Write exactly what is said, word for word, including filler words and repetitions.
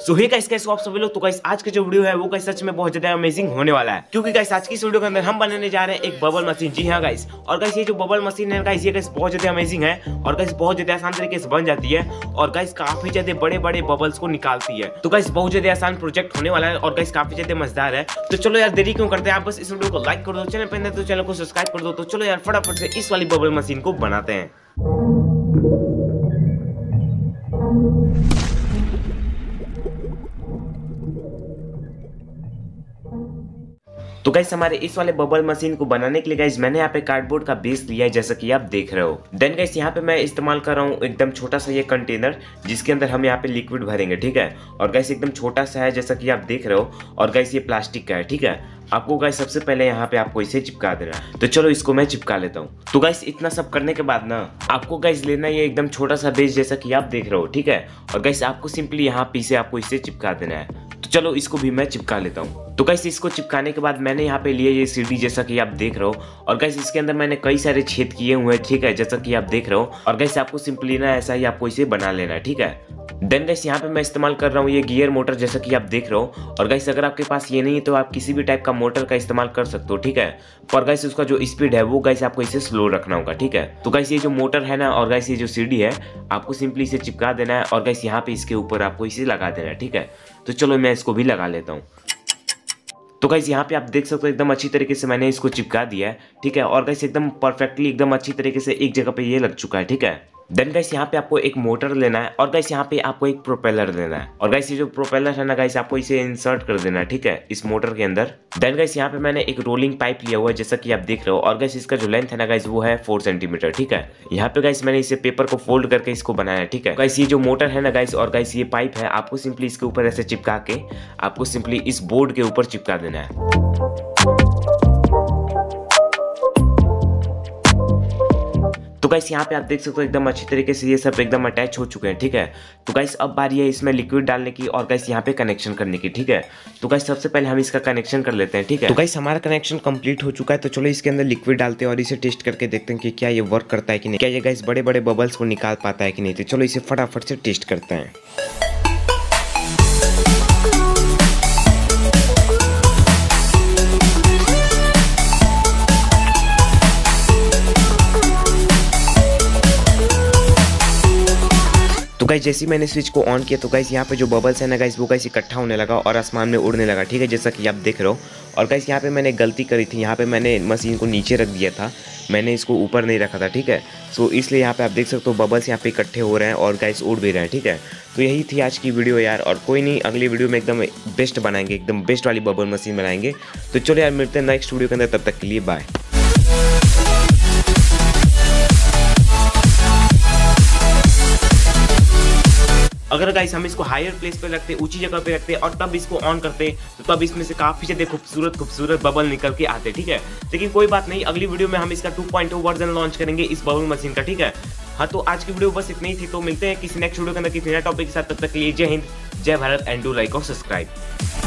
सो hey guys, कैसे हो आप सभी लोग। तो गाइस आज का जो वीडियो है वो गाइस सच में बहुत ज्यादा अमेजिंग होने वाला है, क्योंकि गाइस आज की इस वीडियो के अंदर हम बनाने जा रहे हैं एक बबल मशीन। जी हाँ गाइस, और गाइस ये जो बबल मशीन है गाइस, ये गाइस बहुत ज्यादा अमेजिंग है और गाइस बहुत ज्यादा आसान तरीके से बन जाती है और गाइस काफी ज्यादा बड़े बड़े बबल्स को निकालती है। तो गाइस बहुत ज्यादा आसान प्रोजेक्ट होने वाला है और गाइस काफी ज्यादा मजेदार है। तो चलो यार देरी क्यों करते हैं, आप बस इस वीडियो को लाइक कर दो, चैनल पे नए तो चैनल को सब्सक्राइब कर दो। तो चलो यार फटाफट से इस वाली बबल मशीन को बनाते हैं। तो गाइस हमारे इस वाले बबल मशीन को बनाने के लिए गाइस मैंने यहाँ पे कार्डबोर्ड का बेस लिया है, जैसा कि आप देख रहे हो। देन गाइस यहाँ पे मैं इस्तेमाल कर रहा हूँ एकदम छोटा सा ये कंटेनर, जिसके अंदर हम यहाँ पे लिक्विड भरेंगे, ठीक है। और गाइस एकदम छोटा सा है, जैसा कि आप देख रहे हो। और गाइस ये प्लास्टिक का है, ठीक है। आपको गाइस सबसे पहले यहाँ पे आपको इसे चिपका देना है। तो चलो इसको मैं चिपका लेता हूँ। तो गाइस इतना सब करने के बाद ना आपको गाइस लेना ये एकदम छोटा सा बेस, जैसा कि आप देख रहे हो, ठीक है। और गाइस आपको सिंपली यहाँ पीछे आपको इसे चिपका देना है। तो चलो इसको भी मैं चिपका लेता हूँ। तो गाइस इसको चिपकाने के बाद मैंने यहाँ पे लिया ये सीढ़ी, जैसा कि आप देख रहे हो। और गाइस इसके अंदर मैंने कई सारे छेद किए हुए हैं, ठीक है, जैसा कि आप देख रहे हो। और गाइस आपको सिंपली ना ऐसा ही आपको इसे बना लेना है, ठीक है। देन गाइस यहाँ पे मैं इस्तेमाल कर रहा हूँ ये गियर मोटर, जैसा कि आप देख रहे हो। और गाइस अगर आपके पास ये नहीं है तो आप किसी भी टाइप का मोटर का इस्तेमाल कर सकते हो, ठीक है। पर गाइस उसका जो स्पीड है वो गाइस आपको इसे स्लो रखना होगा, ठीक है। तो गाइस ये जो मोटर है ना और गाइस ये जो सीढ़ी है, आपको सिंपली इसे चिपका देना है और गाइस यहाँ पे इसके ऊपर आपको इसे लगा देना है, ठीक है। तो चलो मैं इसको भी लगा लेता हूँ। तो गाइस यहाँ पे आप देख सकते हो एकदम अच्छी तरीके से मैंने इसको चिपका दिया है, ठीक है। और गाइस एकदम परफेक्टली एकदम अच्छी तरीके से एक जगह पे ये लग चुका है, ठीक है। देन गाइस यहाँ पे आपको एक मोटर लेना है और गाइस यहाँ पे आपको एक प्रोपेलर लेना है। और गाइस ये जो प्रोपेलर है ना गाइस, आपको इसे इंसर्ट कर देना है, ठीक है, इस मोटर के अंदर। देन गाइस यहाँ पे मैंने एक रोलिंग पाइप लिया हुआ है, जैसा कि आप देख रहे हो। और गाइस इसका जो लेंथ है ना गाइस वो है फोर सेंटीमीटर, ठीक है। यहाँ पे गाइस मैंने इसे पेपर को फोल्ड करके इसको बनाया है, ठीक है। गाइस ये जो मोटर है ना गाइस और गाइस ये पाइप है, आपको सिंपली इसके ऊपर ऐसे चिपका के आपको सिंपली इस बोर्ड के ऊपर चिपका देना है। तो गाइस यहाँ पे आप देख सकते हो एकदम अच्छी तरीके से ये सब एकदम अटैच हो चुके हैं, ठीक है। तो गाइस अब बारी है इसमें लिक्विड डालने की और गाइस यहाँ पे कनेक्शन करने की, ठीक है। तो गाइस सबसे पहले हम इसका कनेक्शन कर लेते हैं, ठीक है। तो गाइस हमारा कनेक्शन कंप्लीट हो चुका है। तो चलो इसके अंदर लिक्विड डालते हैं और इसे टेस्ट करके देखते हैं कि क्या ये वर्क करता है कि नहीं, क्या ये गाइस बड़े बड़े बबल्स को निकाल पाता है कि नहीं। तो चलो इसे फटाफट से टेस्ट करते हैं। तो गाइस जैसे ही मैंने स्विच को ऑन किया तो गाइस यहाँ पे जो बबल्स है ना गाइस वो गाइस इकट्ठा होने लगा और आसमान में उड़ने लगा, ठीक है, जैसा कि आप देख रहे हो। और गाइस यहाँ पे मैंने गलती करी थी, यहाँ पे मैंने मशीन को नीचे रख दिया था, मैंने इसको ऊपर नहीं रखा था, ठीक है। सो इसलिए यहाँ पे आप देख सकते हो बबल्स यहाँ पे इकट्ठे हो रहे हैं और गाइस उड़ भी रहे हैं, ठीक है। तो यही थी आज की वीडियो यार, और कोई नहीं, अगली वीडियो में एकदम बेस्ट बनाएंगे, एकदम बेस्ट वाली बबल मशीन बनाएंगे। तो चलो यार मिलते हैं नेक्स्ट वीडियो के अंदर, तब तक के लिए बाय। अगर गाइस हम इसको हायर प्लेस पे रखते, ऊंची जगह पे रखते और तब इसको ऑन करते तो तब इसमें से काफी ज्यादा खूबसूरत खूबसूरत बबल निकल के आते, ठीक है। लेकिन कोई बात नहीं, अगली वीडियो में हम इसका two point O version launch करेंगे इस बबल मशीन का, ठीक है। हाँ तो आज की वीडियो बस इतनी ही थी। तो मिलते हैं किसी नेक्स्ट वीडियो के अंदर किसी नए टॉपिक के साथ, तब तक के लिए जय हिंद, जय भारत एंड डू लाइक और सब्सक्राइब।